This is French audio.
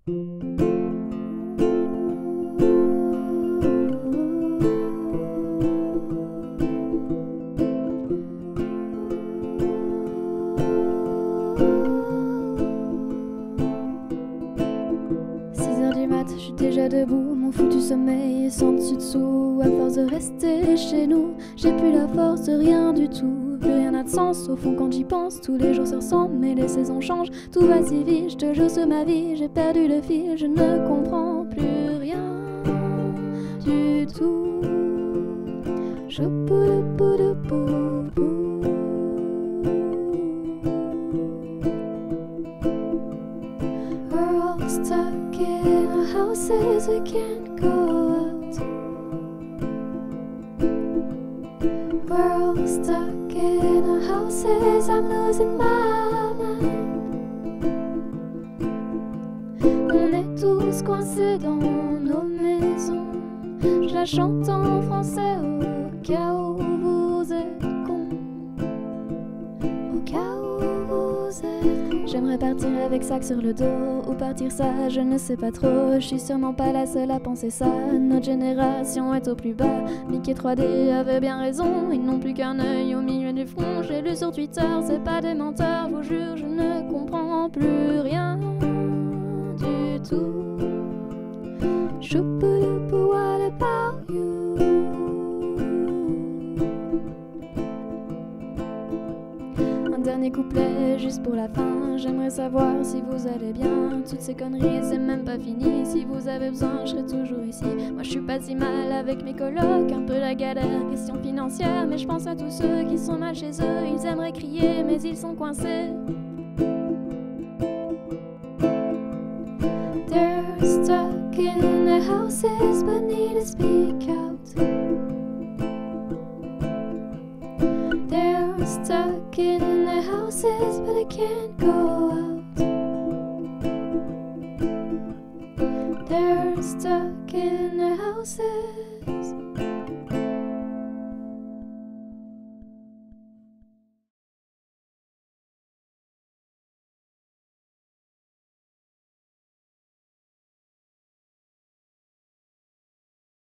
Je suis déjà debout, mon foutu sommeil est sans dessus-dessous. À force de rester chez nous, j'ai plus la force de rien du tout. Plus rien n'a de sens, au fond quand j'y pense. Tous les jours se ressemblent, mais les saisons changent. Tout va si vite, je te jure sur ma vie. J'ai perdu le fil, je ne comprends plus rien du tout. Choupoudoupoudoupoudou. We're all stuck in our houses, we can't go out. We're all stuck in our houses, I'm losing my mind. On est tous coincés dans nos maisons. Je la chante en français au cas où vous êtes con. Au cas où vous êtes con. J'aimerais partir avec sac sur le dos ou partir ça, je ne sais pas trop. Je suis sûrement pas la seule à penser ça. Notre génération est au plus bas. Mickey 3D avait bien raison. Ils n'ont plus qu'un œil au milieu du front. J'ai lu sur Twitter, c'est pas des menteurs. Vous jure, je ne comprends plus rien du tout. Choupoudoupo, what about you? Un dernier couplet juste pour la fin. J'aimerais savoir si vous allez bien. Toutes ces conneries c'est même pas fini. Si vous avez besoin je serai toujours ici. Moi je suis pas si mal avec mes colocs. Un peu la galère, question financière. Mais je pense à tous ceux qui sont mal chez eux. Ils aimeraient crier mais ils sont coincés. They're stuck in their houses but need to speak out. They're stuck in their houses but they can't go out. They're stuck in their houses.